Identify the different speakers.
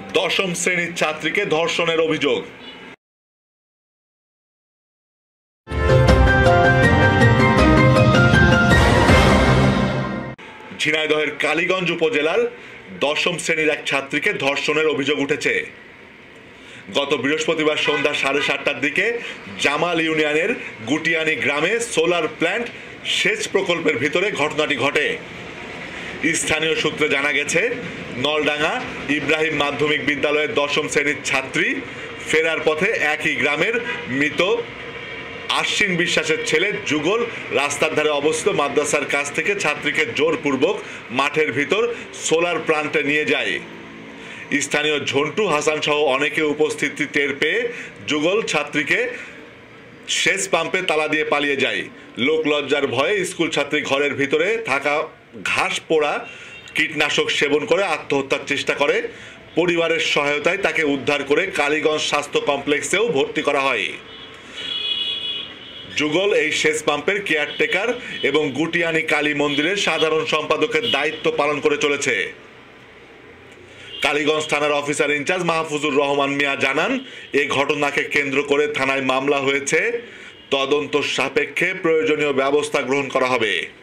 Speaker 1: দশম শ্রেণীর ছাত্রীকে ধর্ষণের অভিযোগ। ঝিনাইদহের কালীগঞ্জ উপজেলার দশম শ্রেণীর এক ছাত্রীকে ধর্ষণের অভিযোগ উঠেছে। গত বৃহস্পতিবার সন্ধ্যা 7:30টার দিকে জামাল ইউনিয়নের গুটিয়ানি গ্রামে সোলার প্ল্যান্ট সেচ প্রকল্পের ভিতরে ঘটনাটি ঘটে। স্থানীয় সূত্রে জানা গেছে, নলডাঙ্গা ইব্রাহিম মাধ্যমিক বিদ্যালয়ের দশম শ্রেণীর ছাত্রী ফেরার পথে একই গ্রামের মৃত আশ্বিন বিশ্বাসের ছেলে যুগল রাস্তার ধারে অবস্থিত মাদ্রাসার কাছ থেকে ছাত্রীকে জোরপূর্বক মাঠের ভিতর সোলার প্ল্যান্টে নিয়ে যায়। স্থানীয় ঝন্টু হাসান সহ অনেকে উপস্থিতি টের পেয়ে যুগল ছাত্রীকে সেচ পাম্পে তালা দিয়ে পালিয়ে যায়। লোকলজ্জার ভয়ে স্কুল ছাত্রী ঘরের ভিতরে থাকা ঘাস পোড়া কীটনাশক সেবন করে আত্মহত্যার চেষ্টা করে। পরিবারের সহায়তায় তাকে উদ্ধার করে কালীগঞ্জ স্বাস্থ্য কমপ্লেক্সেও ভর্তি করা হয়। যুগল এই সেচ পাম্পের কেয়ারটেকার এবং গুটিয়ানি কালী মন্দিরের সাধারণ সম্পাদকের দায়িত্ব পালন করে চলেছে। কালীগঞ্জ থানার অফিসার ইনচার্জ মাহফুজুর রহমান মিয়া জানান, এই ঘটনাকে কেন্দ্র করে থানায় মামলা হয়েছে। তদন্ত সাপেক্ষে প্রয়োজনীয় ব্যবস্থা গ্রহণ করা হবে।